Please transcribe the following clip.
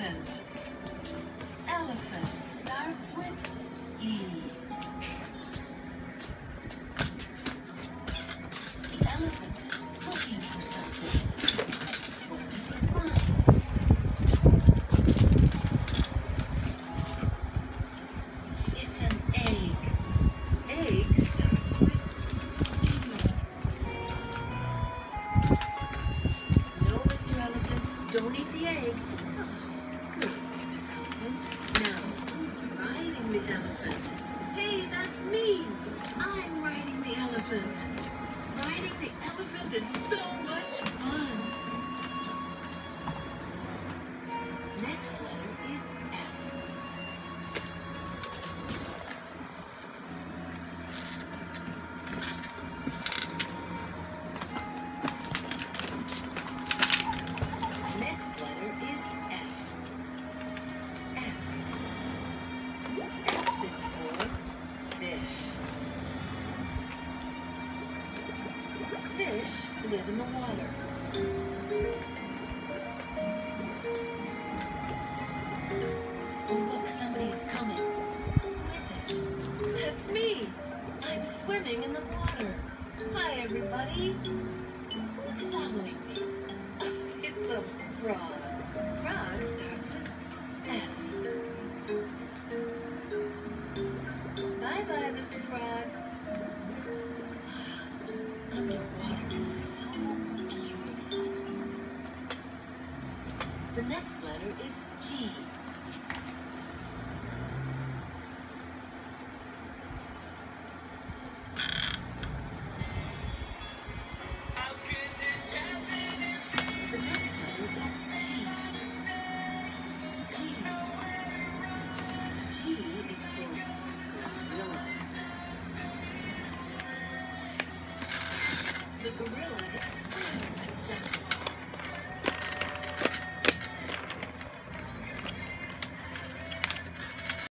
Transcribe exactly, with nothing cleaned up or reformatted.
elephant. Elephant starts with E. The elephant is looking for something. What does he find? It's an egg. Egg starts with E. No, Mister Elephant, don't eat the egg. Oh, good, Mister Elephant. Now, who's riding the elephant? Hey, that's me. I'm riding the elephant. Riding the elephant is so much fun. Next letter is F. Next letter is F. F. F is for fish. Fish live in the water. Oh, look, somebody is coming. Who is it? That's me. I'm swimming in the water. Hi, everybody. Who's following me? It's a frog. Frog starts with F. Bye-bye, Mister Frog. Underwater is so beautiful. The next letter is G. The next letter is G. G. G is for gorilla. The gorilla is